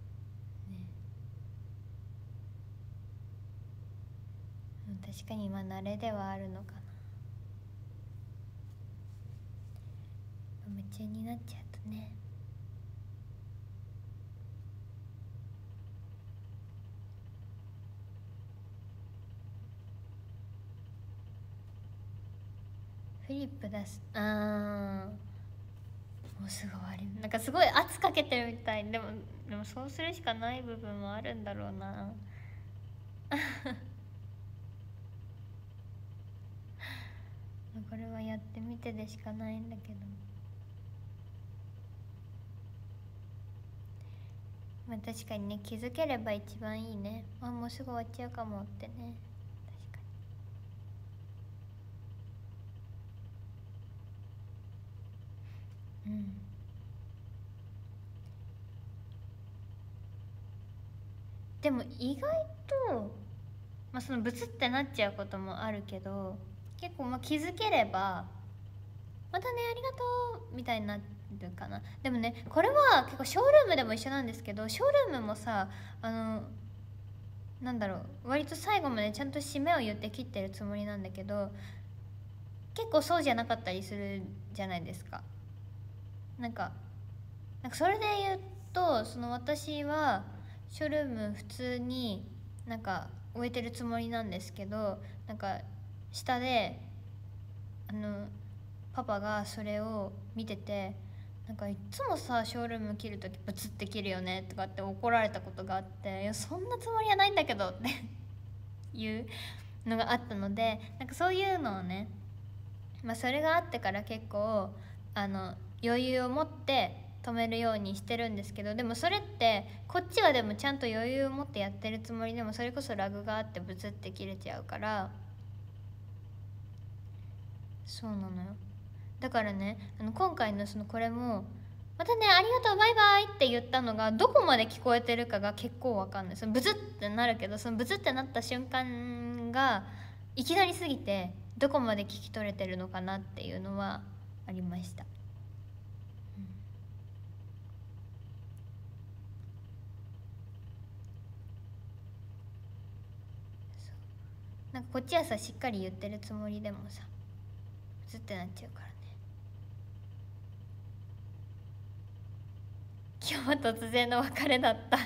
確かにまあ慣れではあるのかな。夢中になっちゃうとね。フリップ出す、あーもうすぐ終わり、なんかすごい圧かけてるみたい。でもでもそうするしかない部分もあるんだろうなこれはやってみてでしかないんだけど、まあ確かにね気づければ一番いいね。あもうすぐ終わっちゃうかもってね。確かに。うんでも意外と、まあ、そのブツってなっちゃうこともあるけど結構まあ気づければまたねありがとうみたいになるかな。でもねこれは結構ショールームでも一緒なんですけど、ショールームもさあのなんだろう割と最後までちゃんと締めを言って切ってるつもりなんだけど結構そうじゃなかったりするじゃないですか。なんかなんかそれで言うとその私はショールーム普通になんか終えてるつもりなんですけど、なんか下であのパパがそれを見てて、なんかいつもさショールーム切る時ブツって切るよねとかって怒られたことがあって、いやそんなつもりはないんだけどっていうのがあったので、なんかそういうのをね、まあ、それがあってから結構あの余裕を持って止めるようにしてるんですけど、でもそれってこっちはでもちゃんと余裕を持ってやってるつもりでもそれこそラグがあってブツって切れちゃうから、そうなのよ。だからね、あの今回のそのこれもまたね「ありがとうバイバイ」って言ったのがどこまで聞こえてるかが結構わかんない。そのブツってなるけど、そのブツってなった瞬間がいきなりすぎてどこまで聞き取れてるのかなっていうのはありました。なんかこっちはさしっかり言ってるつもりでもさブツってなっちゃうからね。今日は突然の別れだった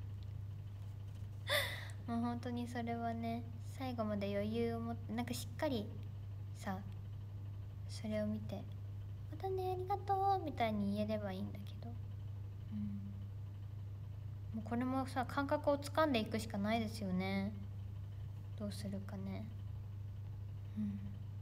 もう本当にそれはね、最後まで余裕を持ってなんかしっかりさそれを見て「またねありがとう」みたいに言えればいいんだけど、うん、もうこれもさ感覚をつかんでいくしかないですよね。どうするかね。うん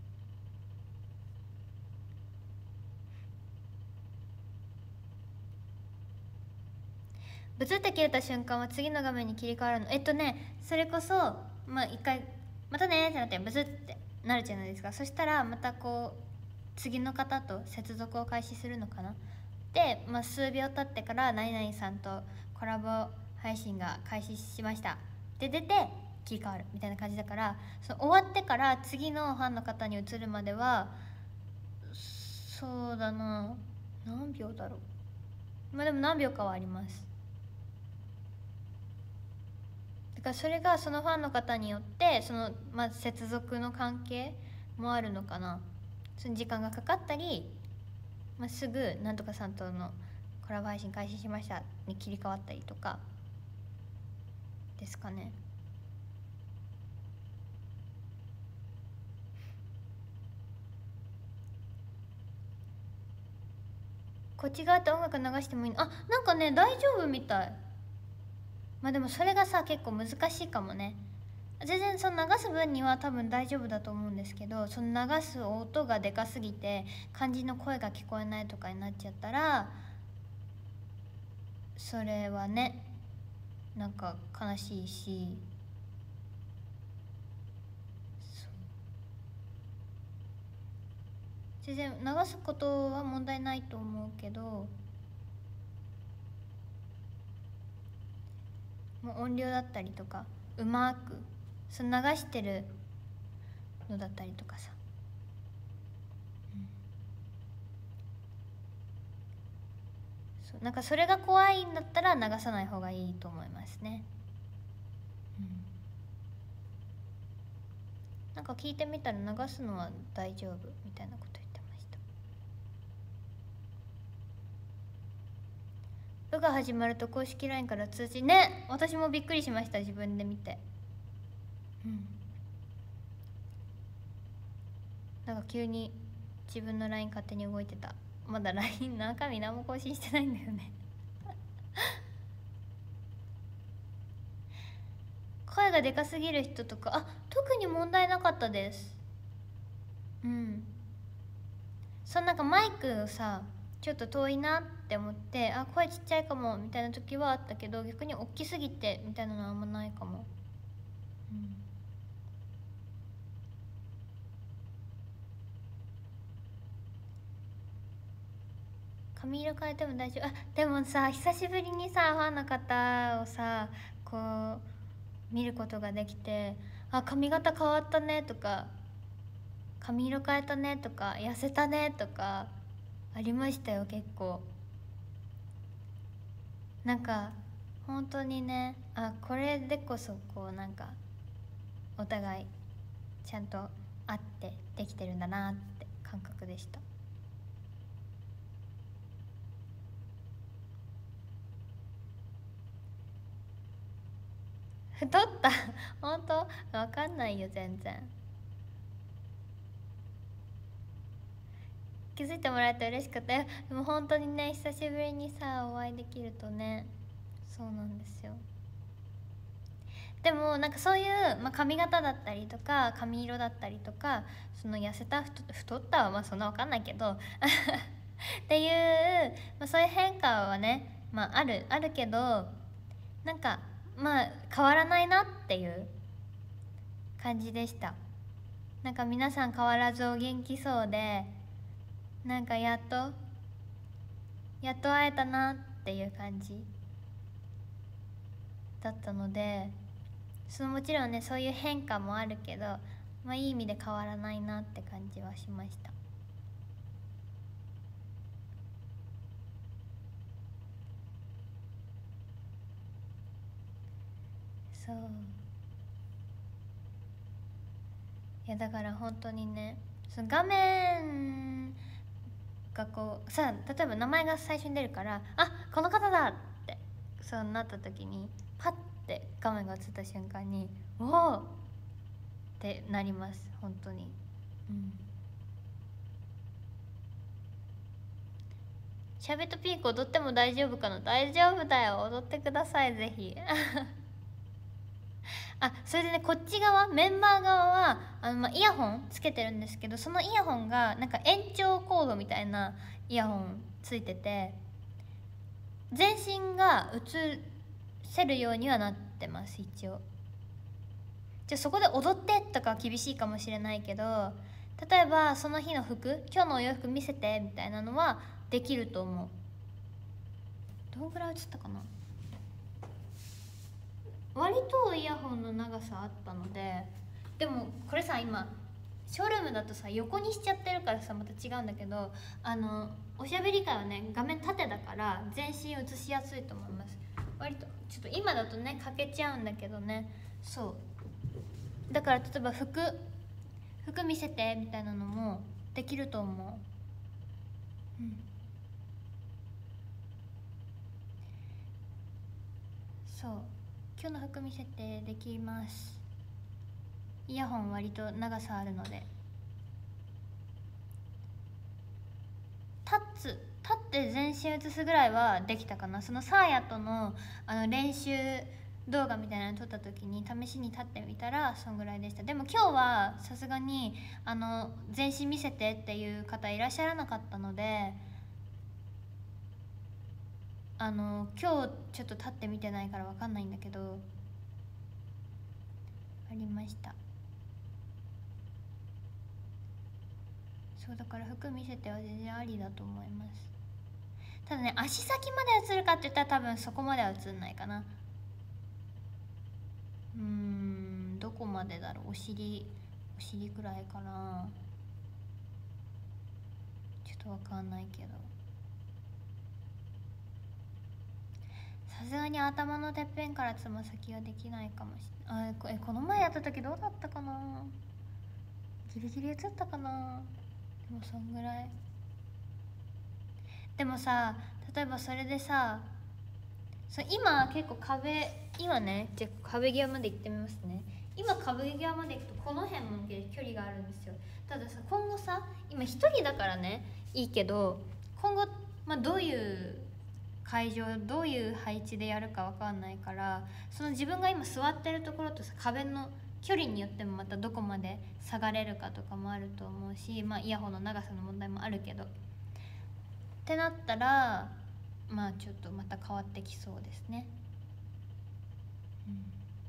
ブツって切れた瞬間は次の画面に切り替わるの。えっとねそれこそまあ一回「またね」ってなってブツってなるじゃないですか。そしたらまたこう次の方と接続を開始するのかな。で、まあ、数秒経ってから「何々さんとコラボ配信が開始しました」で出て切り替わるみたいな感じだから、その終わってから次のファンの方に移るまではそうだな、何秒だろう。まあでも何秒かはあります。だからそれがそのファンの方によってその、まあ、接続の関係もあるのかな。その時間がかかったり、まあ、すぐ「なんとかさんとのコラボ配信開始しました」に切り替わったりとかですかね。こっち側って音楽流してもいいの？あ、なんかね大丈夫みたい。まあでもそれがさ結構難しいかもね。全然その流す分には多分大丈夫だと思うんですけど、その流す音がでかすぎて肝心の声が聞こえないとかになっちゃったらそれはねなんか悲しいし、全然流すことは問題ないと思うけど、もう音量だったりとかうまくその流してるのだったりとかさ、うん、そうなんかそれが怖いんだったら流さない方がいいと思いますね。うん、なんか聞いてみたら流すのは大丈夫みたいなこと言ってました。部が始まると公式 ライン から通知ね、私もびっくりしました自分で見て。うんなんか急に自分の ライン 勝手に動いてた。まだ ライン の中身何も更新してないんだよね声がでかすぎる人とかあ特に問題なかったです。うんそのなんかマイクさちょっと遠いなって思ってあ声ちっちゃいかもみたいな時はあったけど、逆に大きすぎてみたいなのはあんまないかも。うん髪色変えても大丈夫。あでもさ久しぶりにさファンの方をさこう見ることができてあ髪型変わったねとか髪色変えたねとか痩せたねとかありましたよ結構。なんか本当にねあこれでこそこうなんかお互いちゃんと会ってできてるんだなって感覚でした。太った本当わかんないよ全然。 気づいてもらえて嬉しかったよ。でも本当にね、久しぶりにさお会いできるとね、そうなんですよ。でもなんかそういう、まあ、髪型だったりとか髪色だったりとか、その痩せた太太ったはまあそんな分かんないけどっていう、まあ、そういう変化はね、まあ、あるあるけど、なんかまあ変わらないなっていう感じでした。なんか皆さん変わらずお元気そうで、なんかやっとやっと会えたなっていう感じだったので、そのもちろんねそういう変化もあるけど、まあいい意味で変わらないなって感じはしました。そう、いやだから本当にね、その画面がこうさ、例えば名前が最初に出るから、あ、この方だってそうなった時に、パッて画面が映った瞬間におおってなります、本当に。うん。シャーベットピーク踊っても大丈夫かな。大丈夫だよ、踊ってくださいぜひあ、それでね、こっち側メンバー側はあの、まあ、イヤホンつけてるんですけど、そのイヤホンがなんか延長コードみたいなイヤホンついてて、全身が映せるようにはなってます、一応。じゃあそこで踊ってとかは厳しいかもしれないけど、例えばその日の服、今日のお洋服見せてみたいなのはできると思う。どんぐらい映ったかな。割とイヤホンの長さあったので、でもこれさ、今ショールームだとさ横にしちゃってるからさまた違うんだけど、あのおしゃべり会はね画面縦だから全身映しやすいと思います。割とちょっと今だとね欠けちゃうんだけどね。そうだから、例えば服服見せてみたいなのもできると思う。うん、そう、今日の服見せてできます。イヤホン割と長さあるので、立つ立って全身映すぐらいはできたかな。そのサーヤとのあの練習動画みたいなの撮った時に試しに立ってみたらそんぐらいでした。でも今日はさすがにあの全身見せてっていう方いらっしゃらなかったので、あの今日ちょっと立ってみてないから分かんないんだけど、ありました。そうだから服見せては全然ありだと思います。ただね、足先まで映るかって言ったら多分そこまでは映んないかな。うーん、どこまでだろう。お尻お尻くらいかな。ちょっとわかんないけど、さすがに頭のてっぺんからつま先はできないかもしれない。あえこの前やった時どうだったかな。ギリギリ映ったかな。でもそんぐらい。でもさ、例えばそれでさ、そう今結構壁、今ね、じゃ壁際まで行ってみますね。今壁際まで行くとこの辺も距離があるんですよ。たださ、今後さ、今一人だからねいいけど、今後、まあ、どういう会場どういう配置でやるかわかんないから、その自分が今座ってるところとさ壁の距離によってもまたどこまで下がれるかとかもあると思うし、まあイヤホンの長さの問題もあるけどってなったら、まあちょっとまた変わってきそうですね。うん、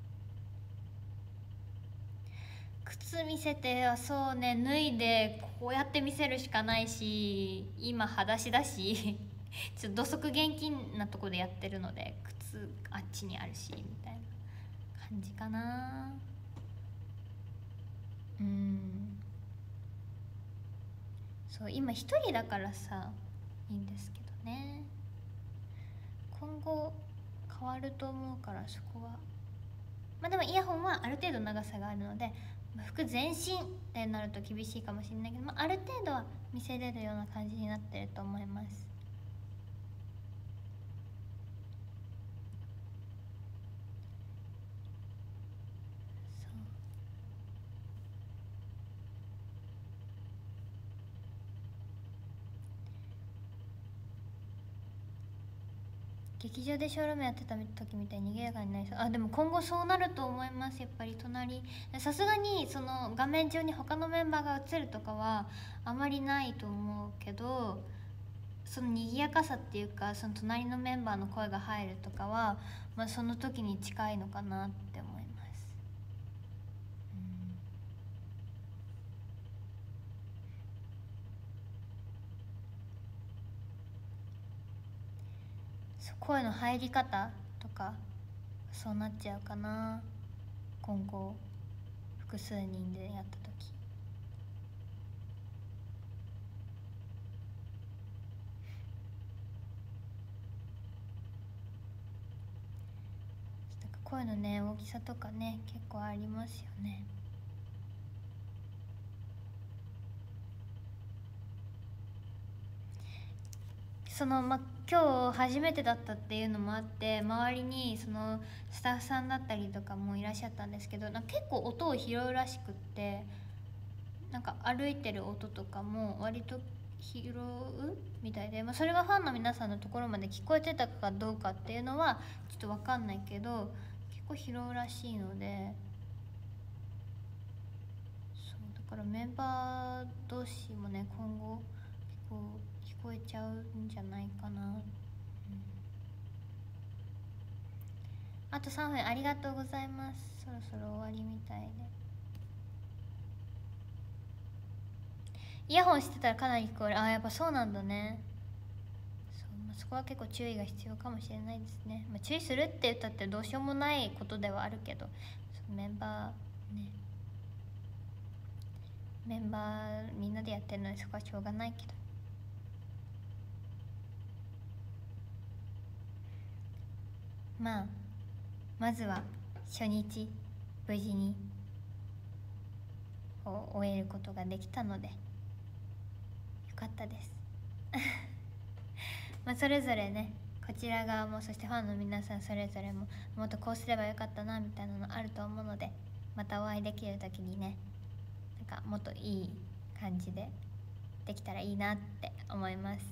靴見せてはそうね、脱いでこうやって見せるしかないし、今裸足だしちょっと土足厳禁なとこでやってるので、靴あっちにあるしみたいな感じかな。うん、そう今一人だからさいいんですけどね。今後変わると思うから、そこはまあでもイヤホンはある程度長さがあるので、服全身ってなると厳しいかもしれないけど、まあ、ある程度は見せれるような感じになってると思います。 劇場でショールームやってた時みたいに賑やかになりそう。あでも今後そうなると思います。やっぱり隣さすがにその画面上に他のメンバーが映るとかはあまりないと思うけど、その賑やかさっていうか、その隣のメンバーの声が入るとかは、まあ、その時に近いのかなって思います。声の入り方とかそうなっちゃうかな、今後複数人でやった時。声のね大きさとかね結構ありますよね。そのま今日初めてだったっていうのもあって、周りにそのスタッフさんだったりとかもいらっしゃったんですけど、なんか結構音を拾うらしくって、なんか歩いてる音とかも割と拾うみたいで、まあ、それがファンの皆さんのところまで聞こえてたかどうかっていうのはちょっと分かんないけど、結構拾うらしいので、そうだからメンバー同士もね今後結構聞こえちゃうんじゃないかな、うん、あとさんぷんありがとうございます。そろそろ終わりみたいで、イヤホンしてたらかなり聞こえる。あーやっぱそうなんだね。そう、まあ、そこは結構注意が必要かもしれないですね、まあ、注意するって言ったってどうしようもないことではあるけど、そのメンバーねメンバーみんなでやってるのにそこはしょうがないけど、まあまずは初日無事に終えることができたのでよかったですまあそれぞれねこちら側もそしてファンの皆さんそれぞれももっとこうすればよかったなみたいなのあると思うので、またお会いできる時にねなんかもっといい感じでできたらいいなって思います。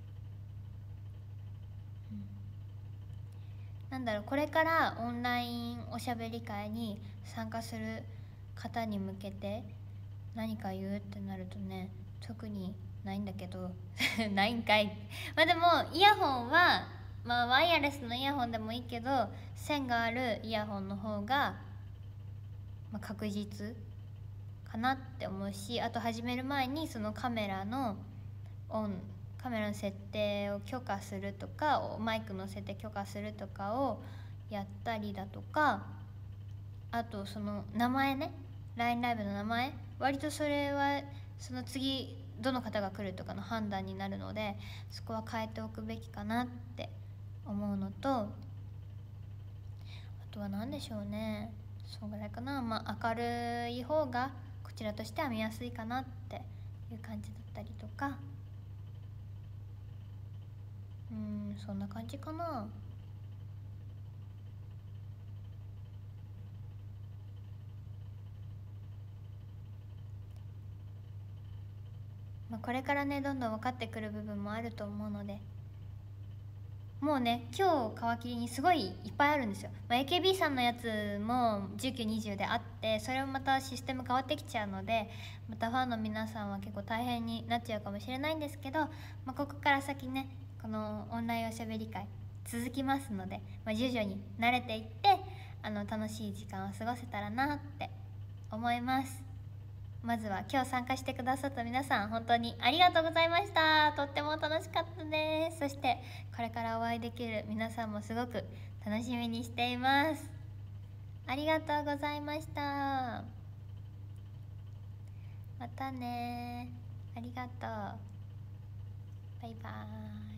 なんだろう、これからオンラインおしゃべり会に参加する方に向けて何か言うってなるとね特にないんだけどないんかいまあでもイヤホンは、まあ、ワイヤレスのイヤホンでもいいけど線があるイヤホンの方が、まあ、確実かなって思うし、あと始める前にそのカメラのオンカメラの設定を許可するとかマイクの設定許可するとかをやったりだとか、あとその名前ね ライン ライブの名前割とそれはその次どの方が来るとかの判断になるのでそこは変えておくべきかなって思うのと、あとは何でしょうね、そんぐらいかな。まあ明るい方がこちらとしては見やすいかなっていう感じだったりとか、うんそんな感じかな。まあ、これからねどんどん分かってくる部分もあると思うので、もうね今日皮切りにすごいいっぱいあるんですよ、まあ、エーケービー さんのやつもじゅうく、にじゅうであって、それもまたシステム変わってきちゃうのでまたファンの皆さんは結構大変になっちゃうかもしれないんですけど、まあ、ここから先ねこのオンラインおしゃべり会続きますので、まあ、徐々に慣れていってあの楽しい時間を過ごせたらなって思います。まずは今日参加してくださった皆さん本当にありがとうございました。とっても楽しかったです。そしてこれからお会いできる皆さんもすごく楽しみにしています。ありがとうございました。またね。ありがとう。バイバーイ。